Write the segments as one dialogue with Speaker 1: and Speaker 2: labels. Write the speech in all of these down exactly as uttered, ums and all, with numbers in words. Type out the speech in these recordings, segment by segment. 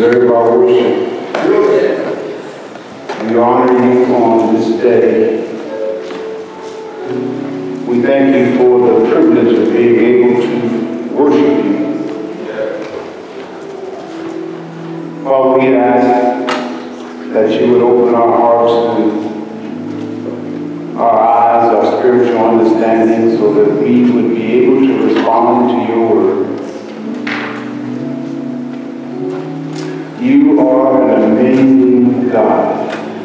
Speaker 1: deserve our worship. We honor you on this day. We thank you for the privilege of being able to worship you. Father, we ask that you would open our hearts to our eyes, our spiritual understanding, so that we would be able to respond to your word. You are an amazing God.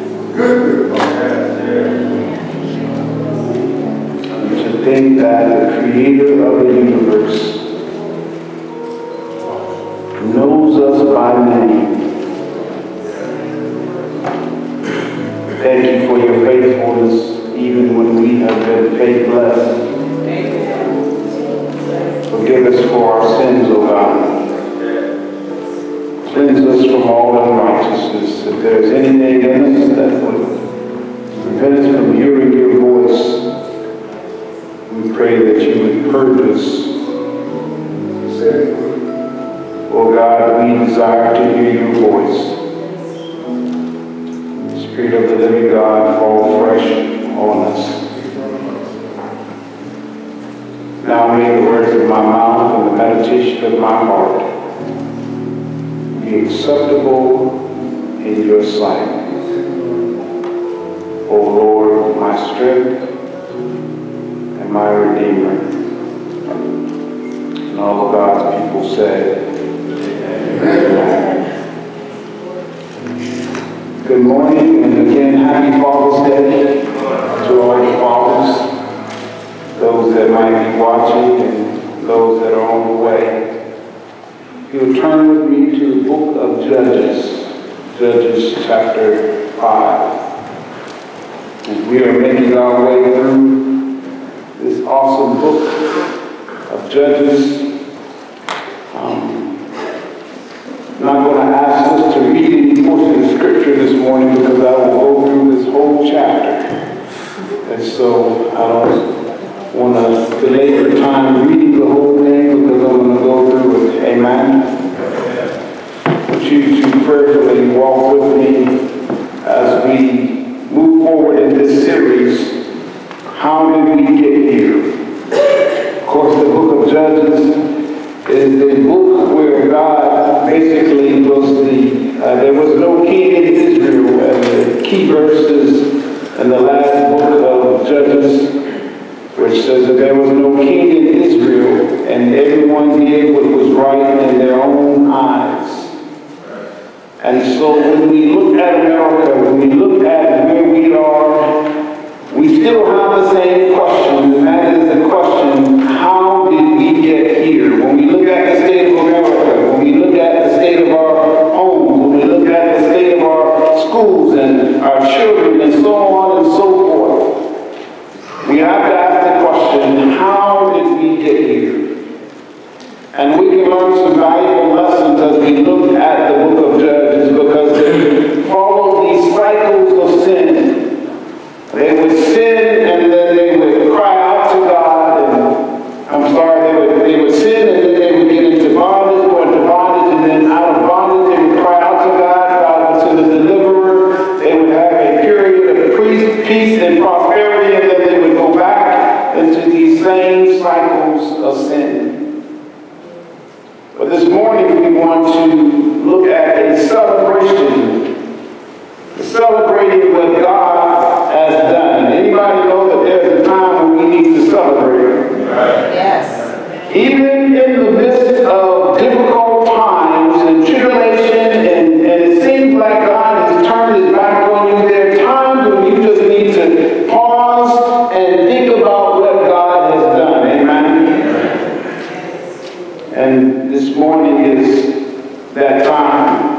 Speaker 1: To think that the creator of the universe knows us by name. Thank you for your faithfulness, even when we have been faithless. Forgive us for our sins, O God. Cleanse us from all unrighteousness. If there is anything in us that would prevent us from hearing your voice, we pray that you would purge us. Oh God, we desire to hear your voice. Spirit of the living God, fall fresh on us. Now may the words of my mouth and the meditation of my heart be acceptable in your sight. O Lord, my strength and my Redeemer. And all of God's people say, Amen. Good morning, and again, happy Father's Day to all the fathers, those that might be watching and those that are on the way. You'll turn with me to the book of Judges, Judges chapter five. And we are making our way through this awesome book of Judges. Um, I'm not going to ask us to read any portion of scripture this morning because I will go through this whole chapter. And so I don't want to delay your time reading the whole thing because I'm going to go through it. Amen. I want you to prayerfully walk with me as we move forward in this series. How did we get here? Of course, the book of Judges is the book where God basically was the, uh, there was no king in Israel, and the key verses in the last book of Judges, which says that there was no king in Israel, and everyone did what was right in their own eyes. And so when we look at America, when we look at where we are, we still have the same question, and that is the question, how did we get here? When we look at the state of America, when we look at the state of our homes, when we look at the state of our schools and our children and so on and so forth, we have to ask the question, how did we get here? And we can learn some valuable lessons as we look at the book of Judges because they follow these cycles of sin. They would sin and then they would cry out to God, and I'm sorry, they would, they would sin and then they would get into bondage, go into bondage, and then out of bondage they would cry out to God, God would send a deliverer, they would have a period of peace and prosperity, and then they would go back into these same cycles of sin. But this morning we want to look at a celebration, celebrating what God has done. Anybody know that there's a time when we need to celebrate? Yes. Even in the midst of difficult times and tribulation, and, and it seems like God has turned his back on you, there are times when you just need to pause and think about what God has done. Amen? And this morning is that time.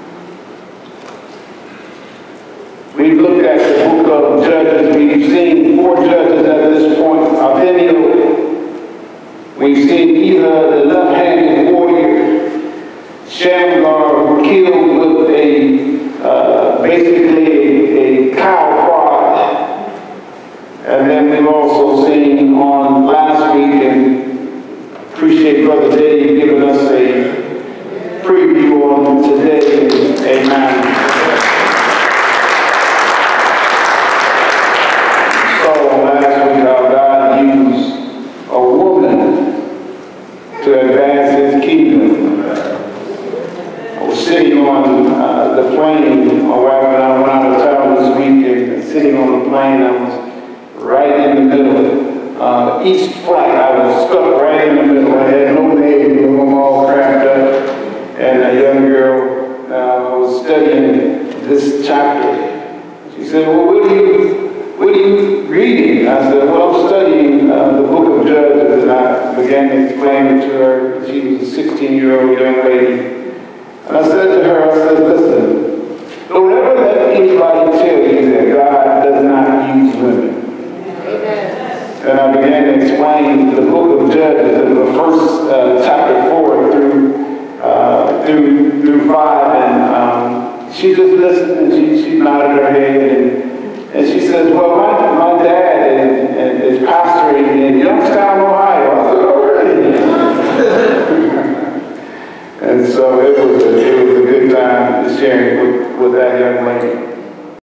Speaker 1: We've looked at the book of Judges. We've seen four judges at this point. Abimelech. We've seen either the left-handed warrior, Shamgar, who killed with a, uh, basically a, a cow prod. And then we've also seen on last week, and appreciate Brother Dave giving us a preview on on today. Amen. So last week how God used a woman to advance his kingdom. I was sitting on uh, the plane, my wife and I went out of town this week, and sitting on the plane, I was right in the middle. Uh, each flight, I was stuck right in the middle. I had no name, I'm all cramped up. And a young girl uh, was studying this chapter. She said, well, what are you, what are you reading? I said, well, I'm studying uh, the book of Judges. And I began to explain it to her. She was a sixteen-year-old young lady. And I said to her, I said, listen, don't ever let anybody tell you that God does not use women. And I began to explain the book of Judges, the first uh, chapter four through uh, through through five, and um, she just listened and she, she nodded her head, and, and she says, "Well, my my dad is, is pastoring in Youngstown, Ohio." I said, "Oh, really?" And so it was a, it was a good time sharing with, with that young lady.